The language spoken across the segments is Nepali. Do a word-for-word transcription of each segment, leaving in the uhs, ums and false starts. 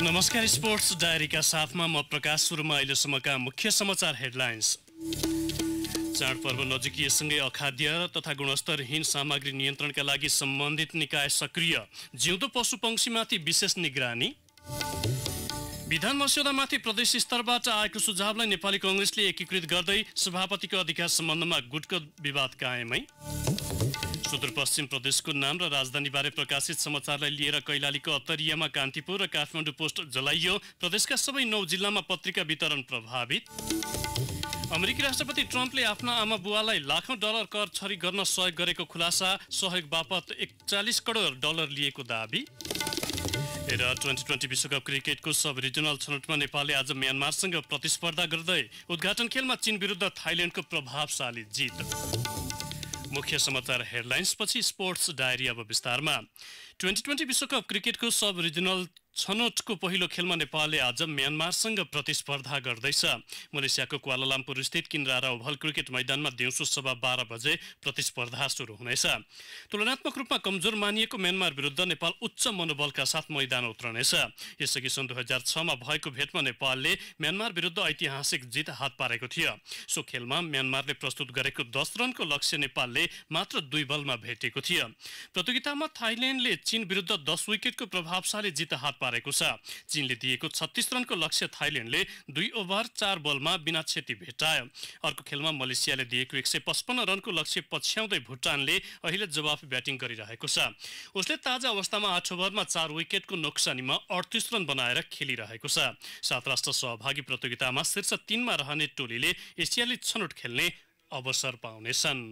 नमस्कार, स्पोर्ट्स डायरीका साथमा म प्रकाश। सुरुमा अहिलेसम्मका मुख्य समाचार हेडलाइन्स। चाडपर्व नजिकिएसँगै अखाद्य तथा गुणस्तरहीन सामग्री नियन्त्रणका लागि सम्बन्धित निकाय सक्रिय, जिउँदो पशुपक्षीमाथि विशेष निगरानी। विधान मस्यौदामाथि प्रदेश स्तरबाट आएको सुझावलाई नेपाली कांग्रेसले एकीकृत गर्दै सभापतिको अधिकार सम्बन्धमा गुटको विवाद कायमै। सुदूरपश्चिम प्रदेशको नाम र राजधानीबारे प्रकाशित समाचारलाई लिएर कैलालीको अत्तरियामा कान्तिपुर र काठमाडौँ पोस्ट जलाइयो। प्रदेशका सबै नौ जिल्लामा पत्रिका वितरण प्रभावित। अमेरिकी राष्ट्रपति ट्रम्पले आफ्ना आमा बुवालाई लाखौं डलर कर छरी गर्न सहयोग गरेको खुलासा, सहयोग बापत एकचालिस करोड डलर लिएको दाबी। र ट्वेन्टी ट्वेन्टी विश्वकप क्रिकेटको सब रिजनल छनौटमा नेपालले आज म्यानमारसँग प्रतिस्पर्धा गर्दै उद्घाटन खेलमा चीन विरुद्ध थाइल्यान्डको प्रभावशाली जित। मुख्य समाचार हेडलाइन्स पछि स्पोर्ट्स डायरी अब विस्तारमा। ट्वेन्टी ट्वेन्टी विश्वकप क्रिकेटको सब रिजनल छनौटको पहिलो खेलमा नेपालले आज म्यानमारसँग प्रतिस्पर्धा गर्दैछ। मलेसियाको क्वालालम्पुर स्थित किनरारा ओभल क्रिकेट मैदानमा दिउँसो सभा बाह्र बजे प्रतिस्पर्धा सुरु हुनेछ। तुलनात्मक रूपमा कमजोर मानिएको म्यानमार विरुद्ध नेपाल उच्च मनोबलका साथ मैदान उत्रनेछ। यसअघि सन् दुई हजार छमा भएको भेटमा नेपालले म्यानमार विरुद्ध ऐतिहासिक जित हात पारेको थियो। सो खेलमा म्यानमारले प्रस्तुत गरेको दस रनको लक्ष्य नेपालले मात्र दुई बलमा भेटेको थियो। प्रतियोगितामा थाइल्यान्डले चीन विरुद्ध दस विकेटको प्रभावशाली जित हात पारेको छ। चीनले दिएको छत्तीस रनको लक्ष्य थाइल्यान्डले दुई ओभर चार बलमा बिना क्षति भेटायो। अर्को खेलमा मलेसियाले दिएको एक सय पचपन्न रनको लक्ष्य पछ्याउँदै भुटानले अहिले जवाफ ब्याटिङ गरिरहेको छ। उसले ताजा अवस्थामा आठ ओभरमा चार विकेटको नोक्सानीमा अडतीस रन बनाएर खेलिरहेको छ। सात राष्ट्र सहभागी प्रतियोगितामा शीर्ष तीनमा रहने टोलीले एसियाली छनौट खेल्ने अवसर पाउनेछन्।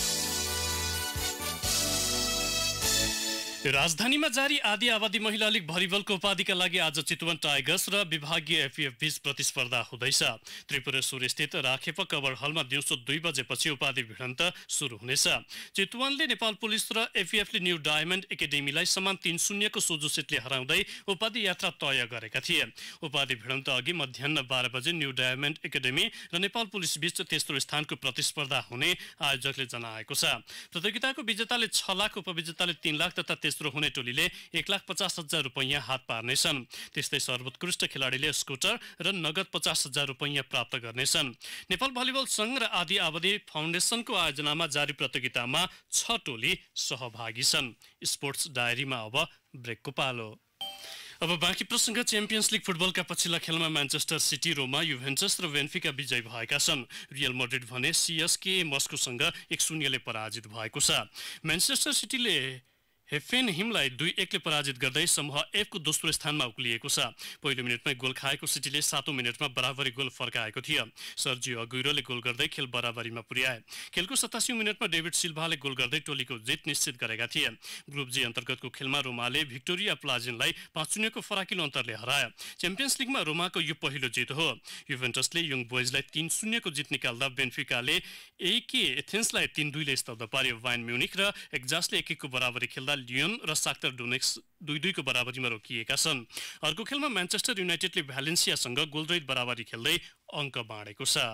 राजधानीमा जारी आदि आबादी महिला लीग भलिबलको उपाधिका लागि आज चितवन टाइगर्स र विभागीय एफएफ बीच प्रतिस्पर्धा हुँदैछ। त्रिपुरेश्वर स्थित राखेपा कवर हलमा दिउँसो दुई बजेपछि उपाधि भिडन्त सुरु हुनेछ। चितवनले नेपाल पुलिस र एफएफले न्यू डायमन्ड एकाडेमीलाई समान तीन शून्यको सोझो सेटले हराउँदै उपाधि यात्रा तय गरेका थिए। उपाधि भिडन्त अघि मध्याह बाह्र बजे न्यू डायमन्ड एकाडेमी र नेपाल पुलिस बीच तेस्रो स्थानको प्रतिस्पर्धा हुने आयोजकले जनाएको छ। प्रतियोगिताको विजेताले छ लाख, उपविजेताले तीन लाख तथा तेस्रो हुने टोलीले एक लाख पचास हजार रुपैयाँ हात पार्नेछन्। त्यस्तै सर्वोत्कृष्ट खेलाडीले स्कुटर र नगद पचास हजार रुपैयाँ प्राप्त गर्नेछन्। नेपाल भलिबल संघ र आदि आबादी फाउन्डेसनको आयोजनामा जारी प्रतियोगितामा छ टोली सहभागी छन्। स्पोर्ट्स डायरीमा अब ब्रेकको पालो। अब बाँकी प्रसङ्ग। च्याम्पियन्स लिग फुटबलका पछिल्ला खेलमा म्यान्चेस्टर सिटी, रोमा, युभेन्टस र बेन्फिका विजयी भएका छन्। रियल मड्रिड भने सीएसके मस्कोसँग एक शून्यले पराजित भएको छ। म्यान्चेस्टर सिटीले हेफेनहिमलाई दुई एकले पराजित गर्दै समूह एफको दोस्रो स्थानमा उक्लिएको छ। पहिलो मिनटमै गोल खाएको सिटीले सातौं मिनटमा बराबरी गोल फर्काएको थियो। सर्जियो अगुइरोले गोल गर्दै खेल बराबरीमा पुर्याए। खेलको सतासीौं मिनटमा डेभिड सिल्भाले गोल गर्दै टोलीको जित निश्चित गरेका थिए। ग्रुप जी अन्तर्गतको खेलमा रोमाले भिक्टोरिया प्लाजिनलाई पाँच शून्यको फराकिलो अन्तरले हरायो। च्याम्पियन्स लिगमा रोमाको यो पहिलो जित हो। युभेन्टसले यङ बोइजलाई तीन शून्यको जित निकाल्दा बेन्फिकाले एके एथेन्सलाई तीन दुईले स्तब्ध पार्यो। बायर्न म्युनिख र एक्जासले एक एकको बराबरी खेल्दा लियोन र शाख्तर डोनेट्स्क दुई दुईको बराबरीमा रोकिएका छन्। अर्को खेलमा म्यान्चेस्टर युनाइटेडले भ्यालेन्सियासँग गोलरहित बराबरी खेल्दै अङ्क बाँडेको छ।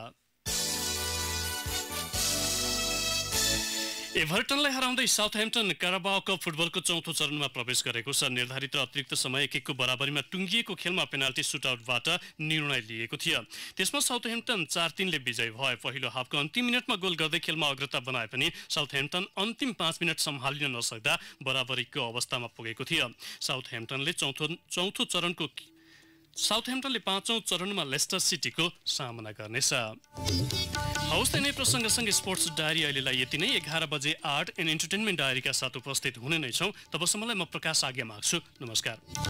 एभर्टनलाई हराउँदै साउथह्याम्पटन क्याराबाओ कप फुटबलको चौथो चरणमा प्रवेश गरेको छ। निर्धारित र अतिरिक्त समय एक एकको बराबरीमा टुङ्गिएको खेलमा पेनाल्टी सुटआउटबाट निर्णय लिएको थियो। त्यसमा साउथह्याम्पटन चार तीनले विजयी भयो। पहिलो हाफको अन्तिम मिनटमा गोल गर्दै खेलमा अग्रता बनाए पनि साउथह्याम्पटन अन्तिम पाँच मिनट सम्हालिन नसक्दा बराबरीको अवस्थामा पुगेको थियो। साउथह्याम्पटनले चौथो चौथो चरणको साउथह्याम्पटनले पाँचौं चरणमा लेस्टर सिटीको सामना गर्नेछ। हवस् त, नै प्रसङ्गसँगै स्पोर्ट्स डायरी अहिलेलाई यति नै। एघार बजे आर्ट एन्ड इन्टरटेनमेन्ट डायरीका साथ उपस्थित हुने नै छौँ। तबसम्मलाई म प्रकाश आज्ञा माग्छु। नमस्कार।